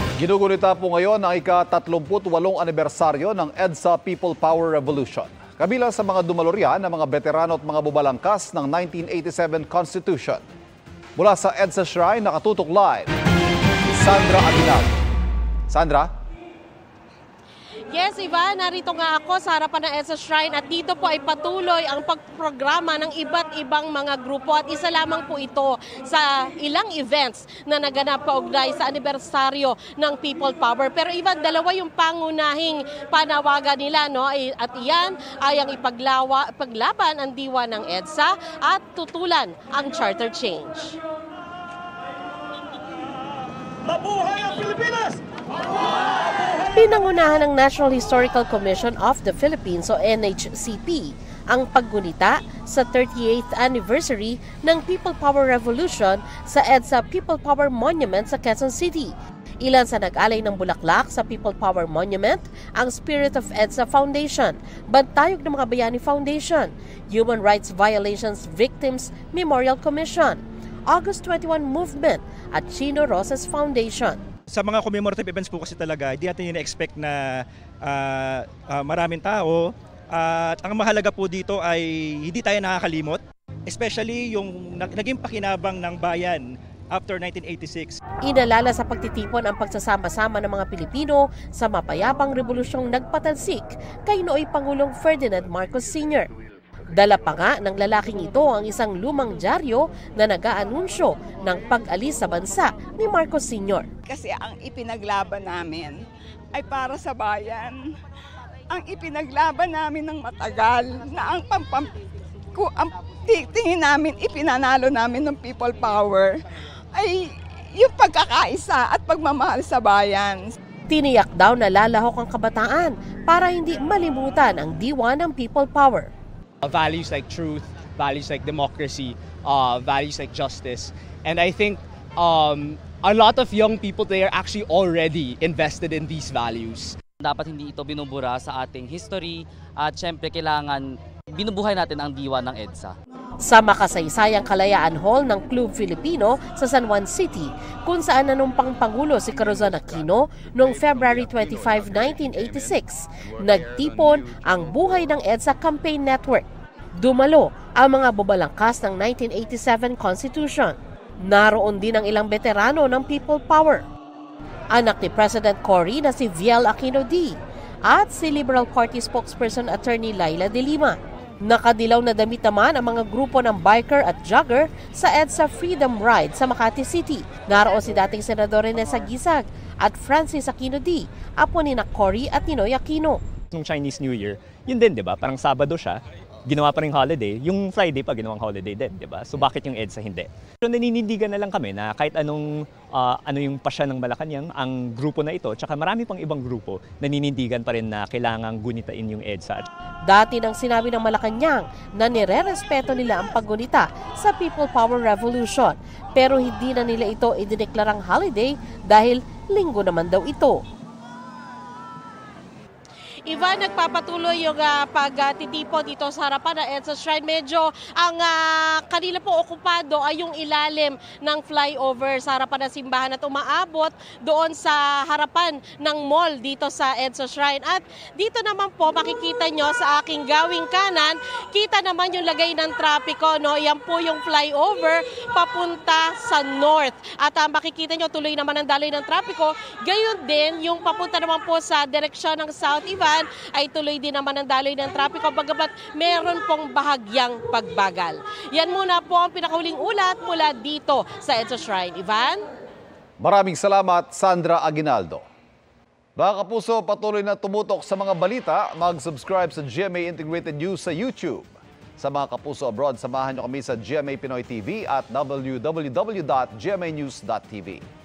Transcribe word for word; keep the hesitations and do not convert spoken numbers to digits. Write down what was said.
Ginugunita po ngayon ang ika-tatlumput walong anibersaryo ng EDSA People Power Revolution. Kabilang sa mga dumaloryan ng mga veterano at mga bubalangkas ng nineteen eighty-seven Constitution. Mula sa EDSA Shrine, nakatutok live, Sandra Aguinaldo. Sandra? Yes, Ivan, narito nga ako sa harapan ng EDSA Shrine at dito po ay patuloy ang pagprograma ng iba't ibang mga grupo at isa lamang po ito sa ilang events na naganap kaugnay sa anibersaryo ng People Power. Pero Ivan, dalawa yung pangunahing panawagan nila, no? At iyan ay ang ipaglawa, paglaban ang diwa ng EDSA at tutulan ang charter change. Mabuhay ang Pilipinas! Pinangunahan ng National Historical Commission of the Philippines o N H C P ang paggunita sa thirty-eighth anniversary ng People Power Revolution sa EDSA People Power Monument sa Quezon City. Ilan sa nag-alay ng bulaklak sa People Power Monument ang Spirit of EDSA Foundation, Bantayog ng Mga Bayani Foundation, Human Rights Violations Victims Memorial Commission, August twenty-one Movement at Chino Rosas Foundation. Sa mga commemorative events po kasi talaga, hindi natin in-expect na uh, uh, maraming tao. Uh, at ang mahalaga po dito ay hindi tayo nakakalimot. Especially yung naging pakinabang ng bayan after nineteen eighty-six. Inalala sa pagtitipon ang pagsasama-sama ng mga Pilipino sa mapayapang revolusyong nagpatalsik kay nooy Pangulong Ferdinand Marcos Senior Dala pa nga ng lalaking ito ang isang lumang dyaryo na nag-aanunsyo ng pag-alis sa bansa ni Marcos Senior Kasi ang ipinaglaban namin ay para sa bayan. Ang ipinaglaban namin ng matagal na ang pampam ko ang tingin namin ipinanalo namin ng People Power ay yung pagkakaisa at pagmamahal sa bayan. Tiniyak daw na lalahok ang kabataan para hindi malimutan ang diwa ng People Power. Values like truth, values like democracy, uh, values like justice. And I think um, a lot of young people today are actually already invested in these values. Dapat hindi ito binubura sa ating history at syempre kailangan binubuhay natin ang diwa ng EDSA. Sa makasaysayang Kalayaan Hall ng Club Filipino sa San Juan City, kung saan nanumpang Pangulo si Corazon Aquino noong February twenty-fifth, nineteen eighty-six, nagtipon ang Buhay ng EDSA Campaign Network. Dumalo ang mga bubalangkas ng nineteen eighty-seven Constitution. Naroon din ang ilang veterano ng People Power. Anak ni President Cory na si Viel Aquino D. at si Liberal Party spokesperson Attorney Laila De Lima. Nakadilaw na damit naman ang mga grupo ng biker at jogger sa EDSA Freedom Ride sa Makati City. Naroon si dating Senador Rene Sagisag at Francis Aquino D, apo ni na Cory at Ninoy Aquino. Nung Chinese New Year, yun din, di ba? Parang Sabado siya, ginawa pa rin holiday. Yung Friday pa, ginawang holiday din, di ba? So bakit yung EDSA hindi? So naninindigan na lang kami na kahit anong uh, ano yung pasya ng Malacanang, ang grupo na ito, tsaka marami pang ibang grupo, naninindigan pa rin na kailangang gunitain yung EDSA. Dati nang sinabi ng Malacanang na nire-respeto nila ang paggunita sa People Power Revolution, pero hindi na nila ito idineklarang holiday dahil linggo naman daw ito. Ivan, nagpapatuloy yung uh, pagtitipo uh, dito sa harapan ng EDSA Shrine. Medyo ang uh, kanila po okupado ay yung ilalim ng flyover sa harapan ng simbahan at umaabot doon sa harapan ng mall dito sa EDSA Shrine. At dito naman po makikita nyo sa aking gawing kanan, kita naman yung lagay ng trapiko. No? Yan po yung flyover papunta sa north. At uh, makikita nyo tuloy naman ang daloy ng trapiko. Gayon din yung papunta naman po sa direksyon ng south, Ivan, ay tuloy din naman ang daloy ng trapiko bagamat meron pong bahagyang pagbagal. Yan muna po ang pinakahuling ulat mula dito sa EDSA Shrine. Ivan? Maraming salamat, Sandra Aguinaldo. Mga kapuso, patuloy na tumutok sa mga balita. Mag-subscribe sa G M A Integrated News sa YouTube. Sa mga kapuso abroad, samahan nyo kami sa G M A Pinoy T V at w w w dot g m a news dot t v.